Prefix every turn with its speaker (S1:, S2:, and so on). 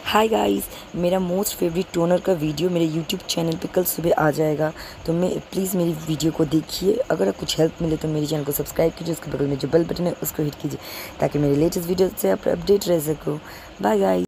S1: हाय guys, मेरा most favourite toner का video मेरे यूट्यूब चैनल पे कल सुबह आ जाएगा। तो प्लीज़ मेरी वीडियो को देखिए। अगर कुछ हेल्प मिले तो मेरे चैनल को सब्सक्राइब कीजिए, उसके बगल में जो बेल बटन है उसको हिट कीजिए ताकि मेरे लेटेस्ट वीडियो से आप अपडेट रह सको। Bye guys.